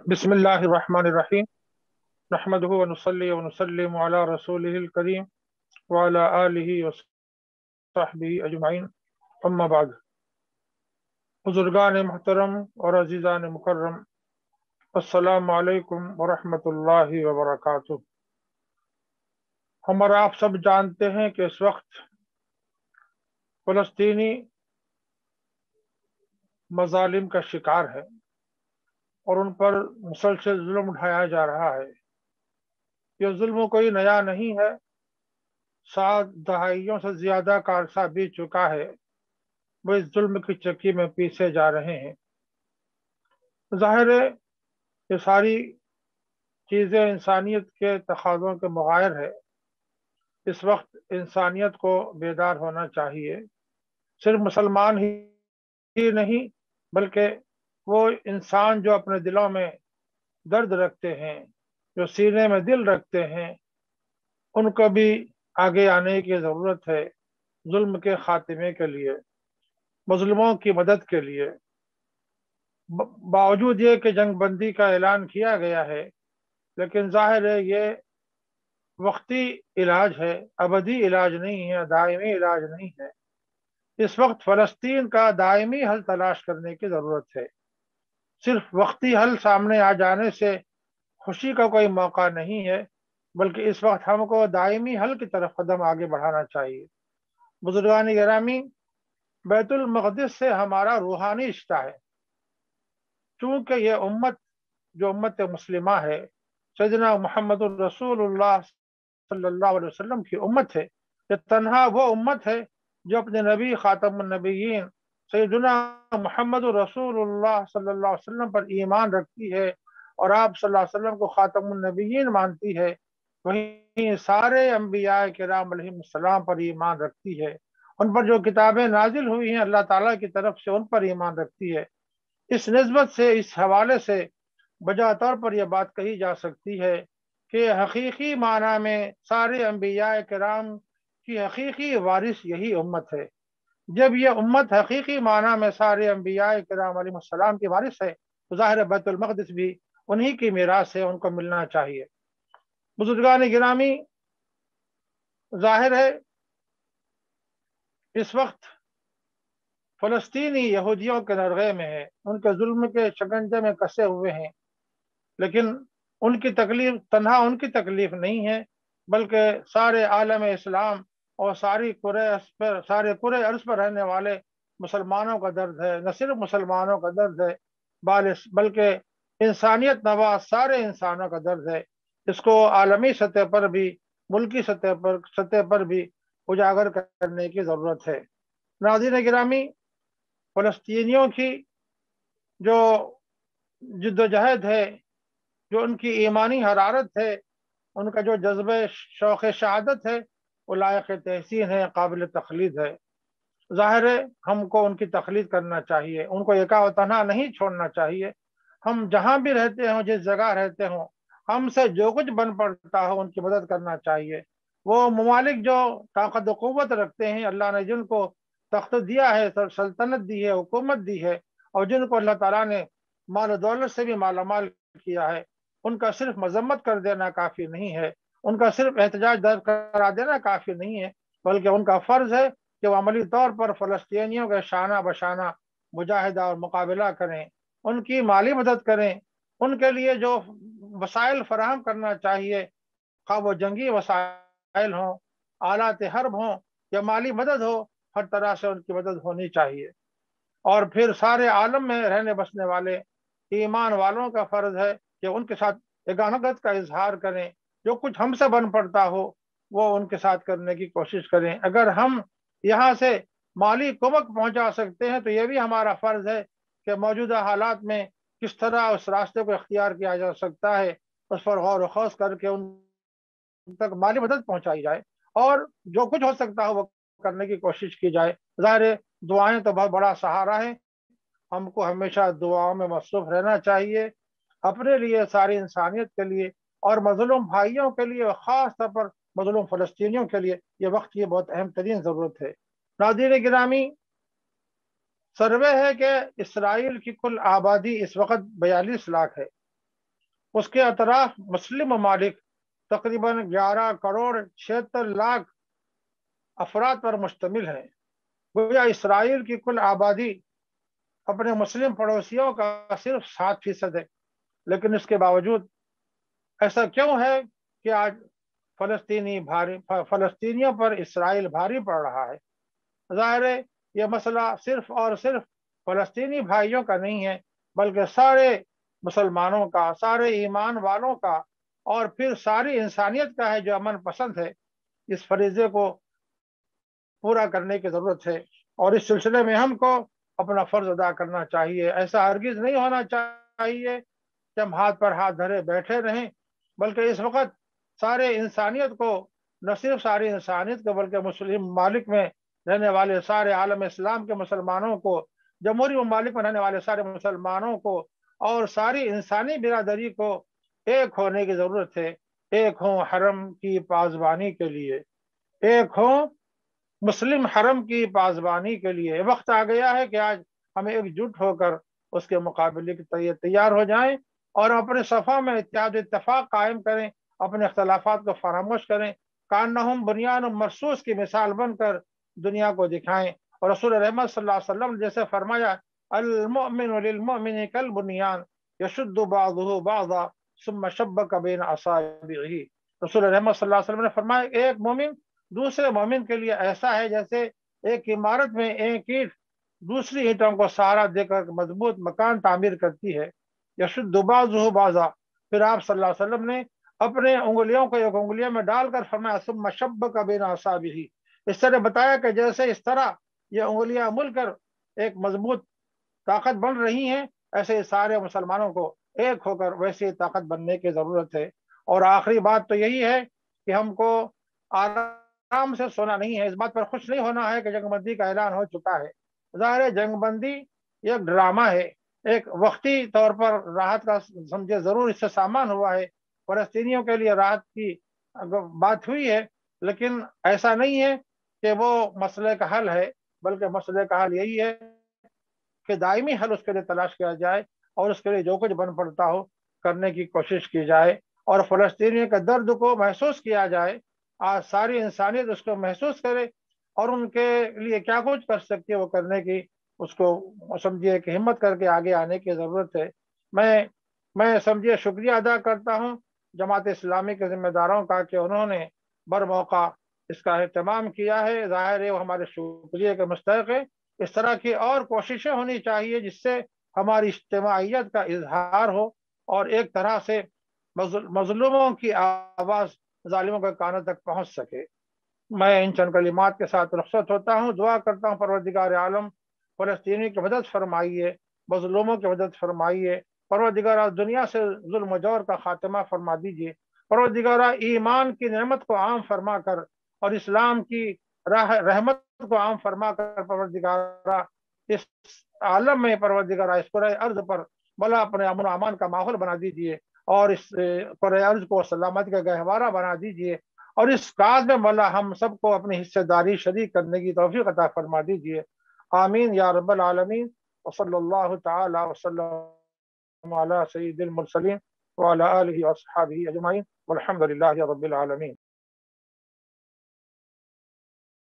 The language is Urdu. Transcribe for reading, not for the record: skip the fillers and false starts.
بسم اللہ الرحمن الرحیم نحمدہ ونصلی ونسلم علی رسولہ الکریم وعلی آلہ وصحبہ اجمعین اما بعد۔ بزرگان محترم اور عزیزان مکرم، السلام علیکم ورحمۃ اللہ وبرکاتہ۔ ہم اور آپ سب جانتے ہیں کہ اس وقت فلسطینی مظالم کا شکار ہے اور ان پر مسلسل ظلم اٹھایا جا رہا ہے۔ یہ ظلم کوئی نیا نہیں ہے، 7 دہائیوں سے زیادہ کا عرصہ بیت چکا ہے، وہ اس ظلم کی چکی میں پیسے جا رہے ہیں۔ ظاہر ہے یہ ساری چیزیں انسانیت کے تقاضوں کے مغایر ہے۔ اس وقت انسانیت کو بیدار ہونا چاہیے، صرف مسلمان ہی نہیں بلکہ وہ انسان جو اپنے دلوں میں درد رکھتے ہیں، جو سینے میں دل رکھتے ہیں، ان کو بھی آگے آنے کی ضرورت ہے، ظلم کے خاتمے کے لیے، مظلوموں کی مدد کے لیے۔ باوجود یہ کہ جنگ بندی کا اعلان کیا گیا ہے، لیکن ظاہر ہے یہ وقتی علاج ہے، ابدی علاج نہیں ہے، دائمی علاج نہیں ہے۔ اس وقت فلسطین کا دائمی حل تلاش کرنے کی ضرورت ہے۔ صرف وقتی حل سامنے آ جانے سے خوشی کا کوئی موقع نہیں ہے، بلکہ اس وقت ہم کو دائمی حل کی طرف قدم آگے بڑھانا چاہیے۔ بزرگان گرامی، بیت المقدس سے ہمارا روحانی رشتہ ہے، چونکہ یہ امت جو امت مسلمہ ہے، سیدنا محمد الرسول اللہ صلی اللہ علیہ وسلم کی امت ہے۔ یہ تنہا وہ امت ہے جو اپنے نبی خاتم النبیین سیدنا محمد الرسول اللہ صلی اللہ علیہ وسلم پر ایمان رکھتی ہے اور آپ صلی اللہ علیہ وسلم کو خاتم النبیین مانتی ہے، وہیں سارے انبیاء کرام علیہ السلام پر ایمان رکھتی ہے، ان پر جو کتابیں نازل ہوئی ہیں اللہ تعالیٰ کی طرف سے ان پر ایمان رکھتی ہے۔ اس نسبت سے، اس حوالے سے بجا طور پر یہ بات کہی جا سکتی ہے کہ حقیقی معنی میں سارے انبیاء کرام کی حقیقی وارث یہی امت ہے۔ جب یہ امت حقیقی معنی میں سارے انبیاء کرام علیہ السلام کی وارث ہے تو ظاہر بیت المقدس بھی انہی کی میراث ہے، ان کو ملنا چاہیے۔ بزرگان گرامی، ظاہر ہے اس وقت فلسطینی یہودیوں کے نرغے میں ہے، ان کے ظلم کے شکنجے میں کسے ہوئے ہیں، لیکن ان کی تکلیف تنہا ان کی تکلیف نہیں ہے، بلکہ سارے عالم اسلام اور سارے کرۂ ارض پر رہنے والے مسلمانوں کا درد ہے۔ نہ صرف مسلمانوں کا درد ہے بلکہ انسانیت نواز سارے انسانوں کا درد ہے۔ اس کو عالمی سطح پر بھی، ملکی سطح پر بھی اجاگر کرنے کی ضرورت ہے۔ ناظرین گرامی، فلسطینیوں کی جو جد و جہد ہے، جو ان کی ایمانی حرارت ہے، ان کا جو جذبہ شوق شہادت ہے، وہ لائق تحسین ہے، قابل تقلید ہے۔ ظاہر ہے ہم کو ان کی تقلید کرنا چاہیے، ان کو یکا و تنہا نہیں چھوڑنا چاہیے۔ ہم جہاں بھی رہتے ہوں، جس جگہ رہتے ہوں، ہم سے جو کچھ بن پڑتا ہو ان کی مدد کرنا چاہیے۔ وہ ممالک جو طاقت و قوت رکھتے ہیں، اللہ نے جن کو تخت دیا ہے، سلطنت دی ہے، حکومت دی ہے، اور جن کو اللہ تعالیٰ نے مال و دولت سے بھی مالا مال کیا ہے، ان کا صرف مذمت کر دینا کافی نہیں ہے، ان کا صرف احتجاج درج کرا دینا کافی نہیں ہے، بلکہ ان کا فرض ہے کہ وہ عملی طور پر فلسطینیوں کے شانہ بشانہ مجاہدہ اور مقابلہ کریں، ان کی مالی مدد کریں، ان کے لیے جو وسائل فراہم کرنا چاہیے، خواہ وہ جنگی وسائل ہوں، آلات حرب ہوں یا مالی مدد ہو، ہر طرح سے ان کی مدد ہونی چاہیے۔ اور پھر سارے عالم میں رہنے بسنے والے ایمان والوں کا فرض ہے کہ ان کے ساتھ یگانگت کا اظہار کریں، جو کچھ ہم سے بن پڑتا ہو وہ ان کے ساتھ کرنے کی کوشش کریں۔ اگر ہم یہاں سے مالی کمک پہنچا سکتے ہیں تو یہ بھی ہمارا فرض ہے کہ موجودہ حالات میں کس طرح اس راستے کو اختیار کیا جا سکتا ہے، اس پر غور و خوض کر کے ان تک مالی مدد پہنچائی جائے، اور جو کچھ ہو سکتا ہے وہ کرنے کی کوشش کی جائے۔ ظاہر دعائیں تو بہت بڑا سہارا ہے، ہم کو ہمیشہ دعاؤں میں مصروف رہنا چاہیے، اپنے لیے، ساری انسانیت کے لیے، اور مظلوم بھائیوں کے لیے، خاص طور پر مظلوم فلسطینیوں کے لیے یہ وقت کی بہت اہم ترین ضرورت ہے۔ ناظرین گرامی، سروے ہے کہ اسرائیل کی کل آبادی اس وقت 42 لاکھ ہے، اس کے اطراف مسلم ممالک تقریباً 11 کروڑ 76 لاکھ افراد پر مشتمل ہیں۔ گویا اسرائیل کی کل آبادی اپنے مسلم پڑوسیوں کا صرف 7% ہے، لیکن اس کے باوجود ایسا کیوں ہے کہ آج فلسطینیوں پر اسرائیل بھاری پڑ رہا ہے؟ ظاہر ہے یہ مسئلہ صرف اور صرف فلسطینی بھائیوں کا نہیں ہے، بلکہ سارے مسلمانوں کا، سارے ایمان والوں کا، اور پھر ساری انسانیت کا ہے جو امن پسند ہے۔ اس فریضے کو پورا کرنے کی ضرورت ہے، اور اس سلسلے میں ہم کو اپنا فرض ادا کرنا چاہیے۔ ایسا ہرگز نہیں ہونا چاہیے کہ ہم ہاتھ پر ہاتھ دھرے بیٹھے رہیں، بلکہ اس وقت سارے انسانیت کو، نہ صرف ساری انسانیت کو بلکہ مسلم ممالک میں رہنے والے سارے عالم اسلام کے مسلمانوں کو، جمہوری ممالک میں رہنے والے سارے مسلمانوں کو، اور ساری انسانی برادری کو ایک ہونے کی ضرورت ہے۔ ایک ہوں حرم کی پاسبانی کے لیے، ایک ہوں مسلم حرم کی پاسبانی کے لیے۔ وقت آ گیا ہے کہ آج ہمیں ایک جٹ ہو کر اس کے مقابلے کے لیے تیار ہو جائیں، اور اپنے صفوں میں اتحاد و اتفاق قائم کریں، اپنے اختلافات کو فراموش کریں، کانہم بنیان مرصوص کی مثال بن کر دنیا کو دکھائیں۔ اور رسول رحمت صلی اللہ علیہ وسلم نے جیسے فرمایا، المؤمن للمؤمن کالبنیان یشد بعضه بعضا ثم شبک بین اصابعہ۔ رسول رحمت صلی اللہ علیہ وسلم نے فرمایا، ایک مومن دوسرے مومن کے لیے ایسا ہے جیسے ایک عمارت میں ایک اینٹ دوسری اینٹوں کو سہارا دے کر مضبوط مکان تعمیر کرتی ہے۔ یشد بعضه بعضا، پھر آپ صلی اللہ علیہ وسلم نے اپنے انگلیوں کو ایک انگلیوں میں ڈال کر فرمایا، ثم شبک بین اصابعہ۔ اس طرح بتایا کہ جیسے اس طرح یہ انگلیاں مل کر ایک مضبوط طاقت بن رہی ہیں، ایسے سارے مسلمانوں کو ایک ہو کر ویسی طاقت بننے کی ضرورت ہے۔ اور آخری بات تو یہی ہے کہ ہم کو آرام سے سونا نہیں ہے، اس بات پر خوش نہیں ہونا ہے کہ جنگ بندی کا اعلان ہو چکا ہے۔ ظاہر ہے جنگ بندی ایک ڈرامہ ہے، ایک وقتی طور پر راحت کا سمجھے ضرور اس سے سامان ہوا ہے، فلسطینیوں کے لیے راحت کی بات ہوئی ہے، لیکن ایسا نہیں ہے کہ وہ مسئلے کا حل ہے، بلکہ مسئلے کا حل یہی ہے کہ دائمی حل اس کے لیے تلاش کیا جائے، اور اس کے لیے جو کچھ بن پڑتا ہو کرنے کی کوشش کی جائے، اور فلسطینیوں کے درد کو محسوس کیا جائے۔ آج ساری انسانیت اس کو محسوس کرے، اور ان کے لیے کیا کچھ کر سکتی ہے وہ کرنے کی اس کو سمجھیے کہ ہمت کر کے آگے آنے کی ضرورت ہے۔ میں سمجھیے شکریہ ادا کرتا ہوں جماعت اسلامی کے ذمہ داروں کا کہ انہوں نے بر موقع اس کا اہتمام کیا ہے۔ ظاہر ہے وہ ہمارے شکریہ کے مستحق ہے۔ اس طرح کی اور کوششیں ہونی چاہیے جس سے ہماری اجتماعیت کا اظہار ہو، اور ایک طرح سے مظلوموں کی آواز ظالموں کے کانوں تک پہنچ سکے۔ میں ان چند کلمات کے ساتھ رخصت ہوتا ہوں، دعا کرتا ہوں پروردگار عالم فلسطینی کی مدد فرمائیے، مظلوموں کی مدد فرمائیے۔ پروردگار دنیا سے ظلم و جور کا خاتمہ فرما دیجیے۔ پروردگار ایمان کی نعمت کو عام فرما کر، اور اسلام کی رحمت کو عام فرما کر پروردگار اس عالم میں، پروردگار اس کرۂ ارض پر بلا اپنے امن و امان کا ماحول بنا دیجیے، اور اس کرۂ ارض کو سلامتی کا گہوارہ بنا دیجیے، اور اس کاج میں مولا ہم سب کو اپنی حصہ داری شریک کرنے کی توفیق عطا فرما دیجیے۔ آمین یا رب العالمین۔ وصلی اللہ تعالی وسلم علی سید المرسلین وعلی آلہ واصحابہ اجمعین، والحمد للہ رب العالمین۔